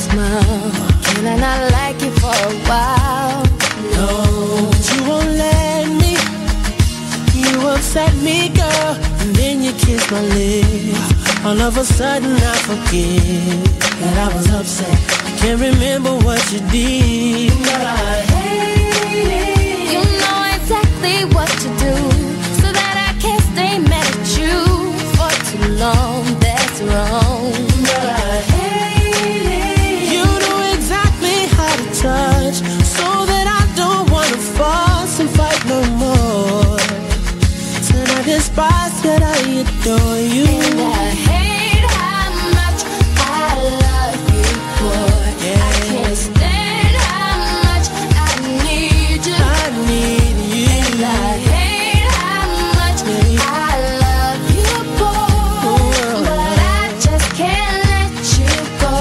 smile. Can I not like you for a while? No, but you won't let me. You upset me, girl, and then you kiss my lips. All of a sudden I forget that I was upset. I can't remember what you did, but I hate it. You know exactly what to do, so that I can't stay mad at you for too long. That's wrong, but I hate it. You know exactly how to touch, so that I don't wanna fuss and fight no more. Said I despise, yet I adore you. And I hate how much I love you, boy. Yeah. I can't stand how much I need you. I need you. And I hate how much I love you, boy. But I just can't let you go.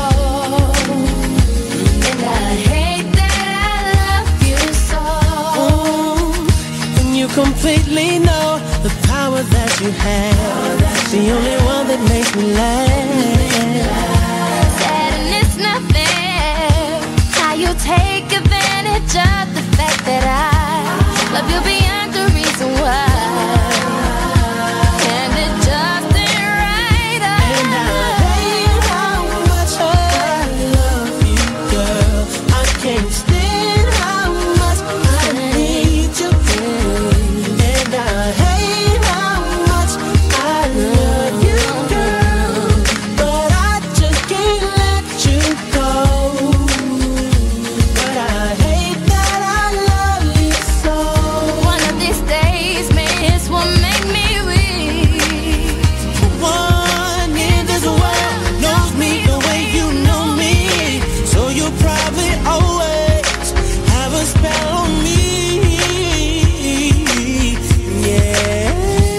And I hate that I love you so. And you completely know the power that you have. The only one that makes me laugh. Said and it's not fair how you take advantage of the fact that I love you beyond the reason why. And it just ain't right. And I hate how much I love you, girl. I can't stand how much I need you. And I hate how much I love you, girl. But I just can't let you go. But I hate that I love you so. One of these days, man, this will make me weak. One in this world knows me the way you know me, so you'll probably always have a spell on me. Yeah.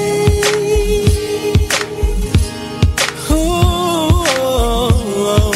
Ooh.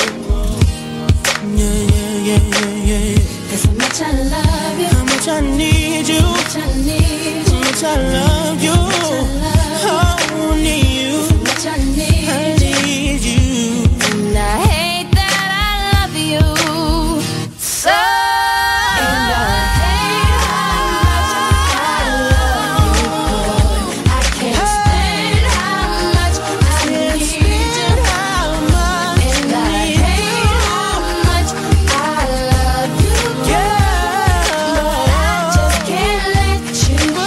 Yeah. Cause how much I love you, How much I need you, how much I need you, how much I love you, oh, need you, how much I need I you. need you. And I hate that I love you so. And I hate how much I love you, boy. I can't stand how much I need you. And I hate how much I love you, girl. But I just can't let you go.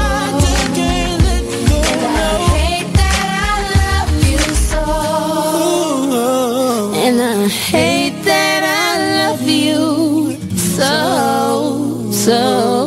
And I hate that I love you so. And I hate that I love you so.